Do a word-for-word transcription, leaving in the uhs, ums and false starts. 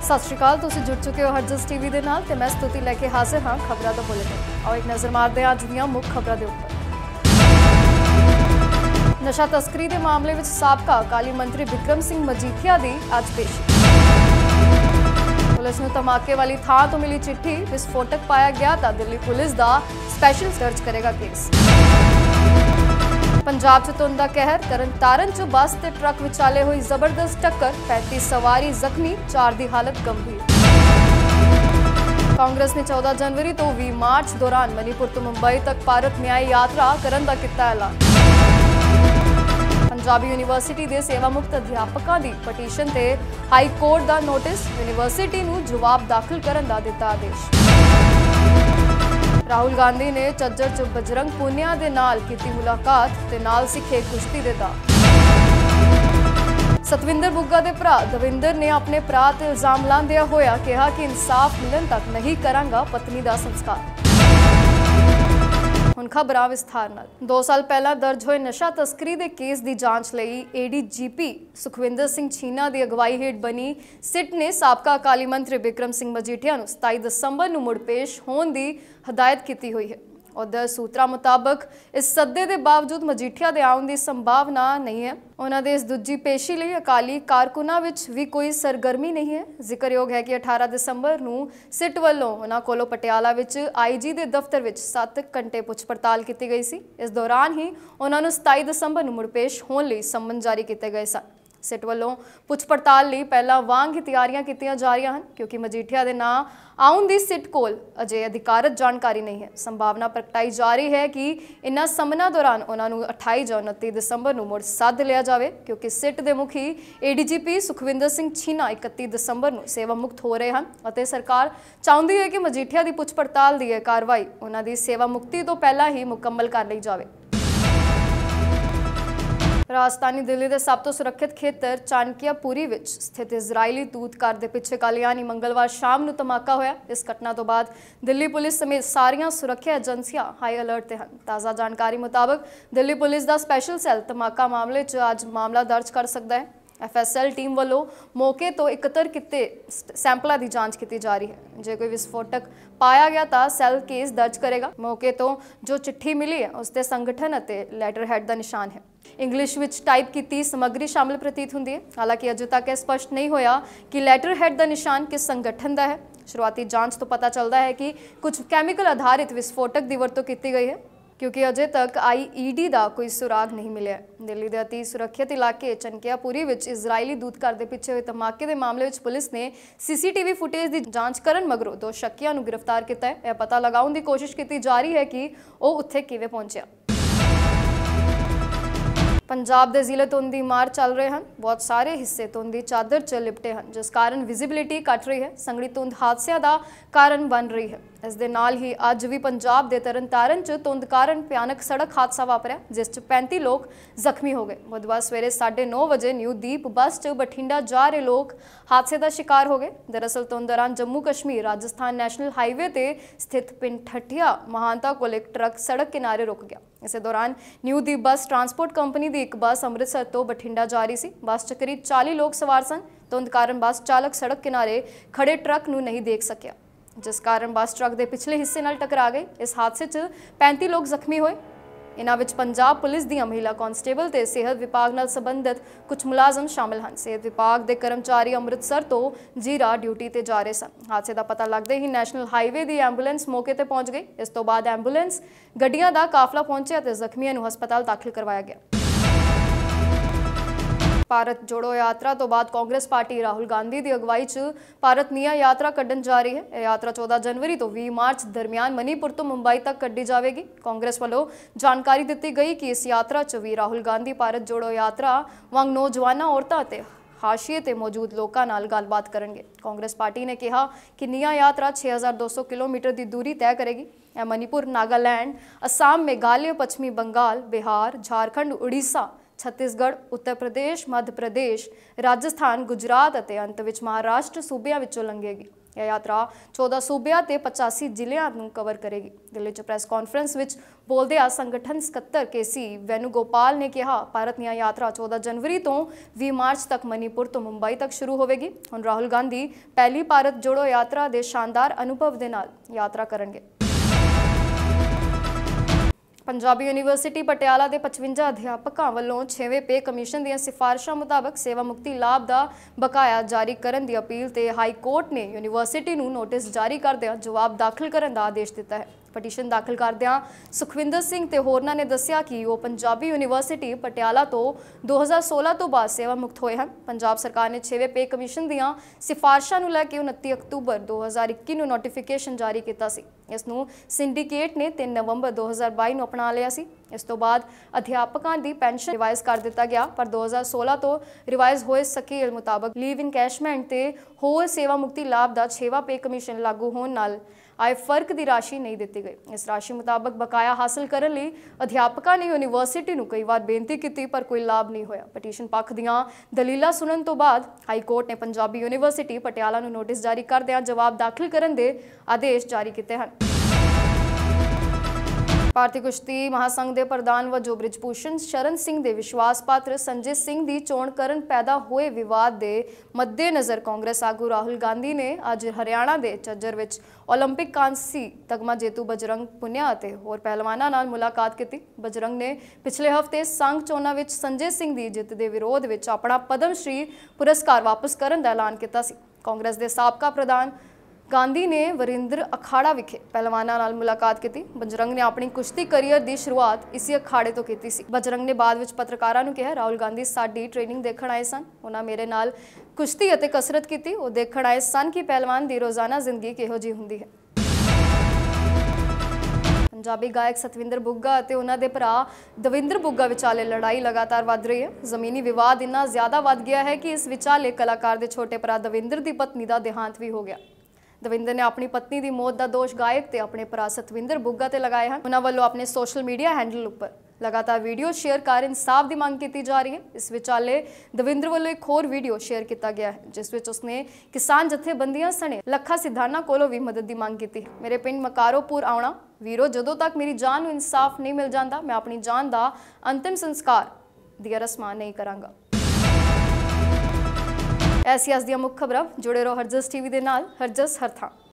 सत श्री अकाल, तुसीं जुड़ चुके हो हरजस टीवी दे नाल ते मैं स्तुति लैके हाजिर हाँ खबरों का बुलेटिन। आओ एक नज़र मारते हैं अज दीआं मुख खबरों के उपर। नशा तस्करी के मामले में साबका अकाली मंत्री बिक्रम सिंह मजीठिया की अज पेशी। पुलिस नूं धमाके वाली थां तो मिली चिट्ठी, विस्फोटक पाया गया तो दिल्ली पुलिस का स्पैशल दर्ज करेगा केस। पंजाब च धुंध दा कहर, तरनतारन च बस ते ट्रक विचाले हुई जबरदस्त टक्कर, पैंतीस सवारी जख्मी, चार की हालत गंभीर। कांग्रेस ने चौदह जनवरी तो बीस मार्च दौरान मणिपुर तो मुंबई तक भारत न्याय यात्रा करन दा कीता ऐलान। पंजाबी यूनीवर्सिटी के सेवा मुक्त अध्यापकों की पटीशन ते हाई कोर्ट का नोटिस, यूनीवर्सिटी नूं जवाब दाखिल करन दा दिता आदेश। राहुल गांधी ने झज्जर च बजरंग पूनिया दे नाल कीती मुलाकात ते नाल सिखे कुश्ती दे दा। सतविंदर बुग्गा दे भरा दविंदर ने अपने भरा ते इल्जाम लांदिया होया कहा कि इंसाफ मिलन तक नहीं करांगा पत्नी दा संस्कार। हुण खबरां विस्तार नाल। दो साल पहला दर्ज होए नशा तस्करी के केस की जांच लई एडीजीपी सुखविंदर सिंह छीना की अगवाई हेठ बनी सिट ने साबका अकाली मंत्री बिक्रम सिंह मजीठिया नूं सताई दसंबर नूं मुड़ पेश होने की हदायत की हुई है। उधर सूत्रा मुताबक इस सद्दे के बावजूद मजीठिया के आउण की संभावना नहीं है। उन्होंने दे इस दूजी पेशी लिए अकाली कारकुनां विच भी कोई सरगर्मी नहीं है। जिक्रयोग है कि अठारह दिसंबर नूं सिट वल्लों उन्हां कोलों पटियाला विच आई जी के दफ्तर विच सत्त घंटे पुछ पड़ताल की गई सी। इस दौरान ही उन्होंने सताई दिसंबर नूं मुड़ पेश होने लई सम्मन जारी किए गए सन। सिट वल्लों पुछ पड़ताल लई पहला वांग ही तैयारियां कीतियां जा रही हैं, क्योंकि मजीठिया के नां आउण दी सिट कोल अजे अधिकारत जानकारी नहीं है। संभावना प्रगटाई जा रही है कि इन्हां सम्मनां दौरान उन्होंने अठाई ਜਾਂ उनतीस दिसंबर नूं मुड़ सद लिया जाए, क्योंकि सिट के मुखी एडीजीपी सुखविंदर सिंह छीना इकतीस दिसंबर नूं सेवा मुक्त हो रहे हैं और सरकार चाहती है कि मजीठिया की पुछ पड़ताल की कार्रवाई उन्होंने सेवा मुक्ति तो पहला ही मुकम्मल कर ली जाए। राजधानी दिल्ली के सब तो सुरक्षित खेतर चाणक्यपुरी विच स्थित इजरायली दूतघर के पिछे कल यानी मंगलवार शाम नूं धमाका होया। इस घटना तो बाद दिल्ली पुलिस समेत सारियां सुरक्षा एजेंसियां हाई अलर्ट ते हन। ताज़ा जानकारी मुताबक दिल्ली पुलिस का स्पैशल सैल धमाका मामले च अज मामला दर्ज कर सकता है। एफ एस एल टीम वालों मौके तो इकत्र किए सैंपलों की जांच की जा रही है। जो कोई विस्फोटक पाया गया तो सैल केस दर्ज करेगा। मौके तो जो चिट्ठी मिली है उसके संगठन और लैटरहेड का निशान है। इंग्लिश विच टाइप की समग्री शामिल प्रतीत होंदी है। हालांकि अजे तक यह स्पष्ट नहीं होया कि लैटरहेड का निशान किस संगठन का है। शुरुआती जांच तो पता चलता है कि कुछ कैमिकल आधारित विस्फोटक की वरतों की गई है, क्योंकि अजे तक आई ई डी का कोई सुराग नहीं मिले। दिल्ली के अति सुरक्षित इलाके चनकियापुरी विच इजरायली दूतघर के पिछे हुए धमाके के मामले में पुलिस ने C C T V footage की जांच करन मगरों दो शक्कियां नूं गिरफ्तार किया है। यह पता लगाउण की कोशिश की जा रही है कि वह उत्थे किवें पहुंचिया। पंजाब के जिले धुंध की मार चल रहे हैं। बहुत सारे हिस्से धुंध की चादर च लिपटे हैं, जिस कारण विजिबिलिटी घट रही है। संघनी धुंध हादसों का कारण बन रही है। इस दे नाल ही अज भी पंजाब के तरनतारन च धुंध कारण भयानक सड़क हादसा वापरिया, जिस च पैंती लोग जख्मी हो गए। बुधवार सवेरे साढ़े नौ बजे न्यू दीप बस च बठिंडा जा रहे लोग हादसे का शिकार हो गए। दरअसल धुंध दौरान जम्मू कश्मीर राजस्थान नैशनल हाईवे ते स्थित पिंड ठठिया महानता को एक ट्रक सड़क किनारे रुक गया। इस दौरान न्यू दीप बस ट्रांसपोर्ट कंपनी की एक बस अमृतसर तो बठिंडा जा रही सी। बस च करीब चालीस लोग सवार सन। धुंध कारण बस चालक सड़क किनारे खड़े ट्रक नूं नहीं देख सकिया, जिस कारण बस ट्रक के पिछले हिस्से नाल टकरा गई। इस हादसे च पैंती लोग जख्मी होए। इन्हां विच पंजाब पुलिस दी महिला कांस्टेबल ते सेहत विभाग नाल संबंधित कुछ मुलाजम शामिल हैं। सेहत विभाग के कर्मचारी अमृतसर तो जीरा ड्यूटी ते जा रहे सन। हादसे का पता लगते ही नैशनल हाईवे की एंबूलेंस मौके पर पहुंच गई। इस तो बाद एंबूलेंस गड्डियां का काफला पहुंचा तो जख्मियों नूं हस्पताल दाखिल करवाया गया। भारत जोड़ो यात्रा तो बाद कांग्रेस पार्टी राहुल गांधी की अगवाई च भारत न्याय यात्रा कड्ढन जा रही है। यह यात्रा चौदह जनवरी तो बीस मार्च दरमियान मणिपुर तो मुंबई तक कड्ढी जाएगी। कांग्रेस वालों जानकारी दी गई कि इस यात्रा च भी राहुल गांधी भारत जोड़ो यात्रा वांग नौजवानों औरतों ते हाशिए ते मौजूद लोगों नाल गलबात करेंगे। कांग्रेस पार्टी ने कहा कि न्याय यात्रा छे हज़ार दो सौ किलोमीटर की दूरी तय करेगी। यह मणिपुर, नागालैंड, असम, मेघालय, पश्चिमी बंगाल, बिहार, झारखंड, उड़ीसा, छत्तीसगढ़, उत्तर प्रदेश, मध्य प्रदेश, राजस्थान, गुजरात और अंत विच महाराष्ट्र सूबियां विचों लंघेगी। ਇਹ ਯਾਤਰਾ ਚੌਦਾਂ ਸੂਬਿਆਂ ਤੇ ਪਚਾਸੀ ਜ਼ਿਲ੍ਹਿਆਂ ਨੂੰ ਕਵਰ ਕਰੇਗੀ। ਦਿੱਲੀ 'ਚ ਪ੍ਰੈਸ ਕਾਨਫਰੰਸ ਵਿੱਚ ਬੋਲਦਿਆਂ ਸੰਗਠਨ ਸਕੱਤਰ ਕੇ ਸੀ ਵੈਨੂਗੋਪਾਲ ਨੇ ਕਿਹਾ, ਭਾਰਤ ਦੀਆਂ ਯਾਤਰਾ ਚੌਦਾਂ ਜਨਵਰੀ ਤੋਂ ਵੀਹ ਮਾਰਚ ਤੱਕ ਮਨੀਪੁਰ ਤੋਂ ਮੁੰਬਈ ਤੱਕ ਸ਼ੁਰੂ ਹੋਵੇਗੀ। ਹੁਣ ਰਾਹੁਲ ਗਾਂਧੀ ਪਹਿਲੀ ਭਾਰਤ ਜੋੜੋ ਯਾਤਰਾ ਦੇ ਸ਼ਾਨਦਾਰ ਅਨੁਭਵ ਦੇ ਨਾਲ ਯਾਤਰਾ ਕਰਨਗੇ। पंजाबी यूनीवर्सिटी पटियाला के पचवंजा अध्यापकों वालों छेवें पे कमीशन ਦੀਆਂ सिफारिशों मुताबक सेवा मुक्ति लाभ का बकाया जारी करने की अपील ते हाई कोर्ट ने यूनीवर्सिटी ਨੂੰ नोटिस जारी करदਿਆਂ जवाब दाखिल करने का आदेश दिता है। पटीशन दाखिल करदਿਆਂ सुखविंदर सिंह ते होरनां ने दस्सिया कि वो पंजाबी यूनीवर्सिटी पटियाला तो दो हज़ार सोलह तो बाद सेवा मुक्त होए हैं। पंजाब सरकार ने छेवें पे कमीशन ਦੀਆਂ सिफारिशों ਨੂੰ ਲੈ ਕੇ उनतीस अक्तूबर दो हज़ार इक्की ਨੂੰ नोटिफिकेशन जारी किया सी। इस नूं सिंडीकेट ने तीन नवंबर दो हज़ार बाई ਨੂੰ अपना लिया सी। इस तो बाद अध्यापकों की पेंशन रिवाइज कर दिता गया, पर दो हज़ार सोलह तो रिवाइज होए स्केल मुताबक लीव इनकैशमेंट ते होर सेवा मुक्ति लाभ का छेवा पे कमीशन लागू होने नाल आए फर्क की राशि नहीं दी गई। इस राशि मुताबक बकाया हासिल करने लई अध्यापकों ने यूनीवर्सिटी नूं कई बार बेनती की, पर कोई लाभ नहीं होया। पटीशन पक्ष दीआं दलीलां सुनन तो बाद हाई कोर्ट ने पंजाबी यूनीवर्सिटी पटियाला नूं नोटिस जारी करदਿਆਂ जवाब दाखिल करने के आदेश जारी किए हैं। भारतीय कुश्ती महासंघ के प्रधान वजों बृजभूषण शरण सिंह के विश्वास पात्र संजय सिंह की चोण करन पैदा हुए विवाद के मद्देनज़र कांग्रेस आगू राहुल गांधी ने अज हरियाणा के झज्जर विच ओलंपिक कांसी तगमा जेतू बजरंग पुनिया ते होर पहलवानां नाल मुलाकात की। बजरंग ने पिछले हफ्ते संघ चोणां विच संजय सिंह की जित के विरोध विच अपना पद्म श्री पुरस्कार वापस करने का ऐलान किया। कांग्रेस के साबका प्रधान गांधी ने वरिंदर अखाड़ा विखे पहलवानां नाल मुलाकात की। बजरंग ने अपनी कुश्ती करियर की शुरुआत इसी अखाड़े तो की सी। बजरंग ने बाद विच पत्रकारां नूं कहा, राहुल गांधी साडी ट्रेनिंग देखण आए सन, उन्हां मेरे नाल कुश्ती अते कसरत की। वो देखण आए सन कि पहलवान की रोज़ाना जिंदगी किहो जी हुंदी है। पंजाबी गायक सतविंदर बुग्गा और उन्होंने भरा दविंदर बुग्गा विचाले लड़ाई लगातार वध रही है। जमीनी विवाद इन्ना ज़्यादा वध गया है कि इस विचाले कलाकार के छोटे भरा दविंदर की पत्नी का देहांत भी हो गया। दविंदर ने अपनी पत्नी की मौत का दोष गायक ते अपने भरा सतविंदर बुग्गा ते लगाया है। उन्होंने वालों अपने सोशल मीडिया हैंडल उपर लगातार वीडियो शेयर कर इंसाफ की मांग की जा रही है। इस विचाले दविंदर वालों एक होर वीडियो शेयर किया गया है, जिस विच उसने किसान जथेबंदियां सने लखा सिद्धाना कोलों भी मदद की मांग की है। मेरे पिंड मकारोपुर आउणा वीरो, जदों तक मेरी जान नूं इंसाफ नहीं मिल जाता, मैं अपनी जान का अंतिम संस्कार दी रस्मां नहीं करांगा। ऐसी अस दी मुख खबरां, जुड़े रहो हरजस टीवी दे नाल, हरजस हर थां।